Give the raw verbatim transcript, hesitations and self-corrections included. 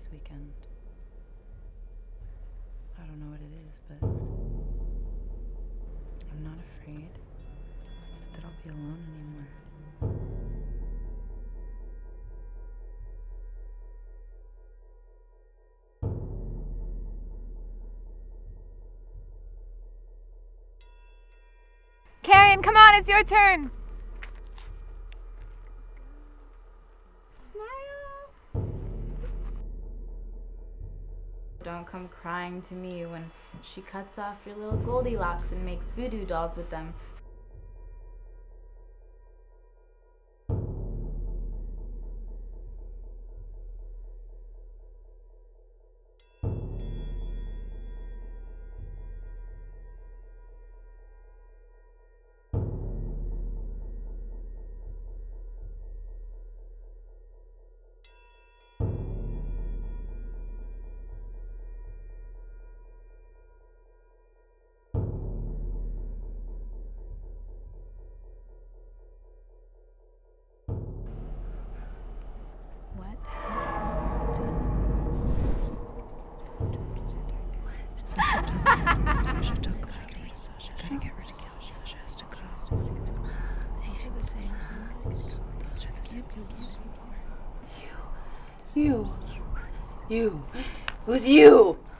this weekend. I don't know what it is, but I'm not afraid that I'll be alone anymore. Karen, come on, it's your turn. Smile. Don't come crying to me when she cuts off your little Goldilocks and makes voodoo dolls with them. Sasha took Sasha took Heidi. Sasha couldn't get rid of Sasha. Sasha has to go. These are the same songs. Those are the same people. You. You. You. Who's you?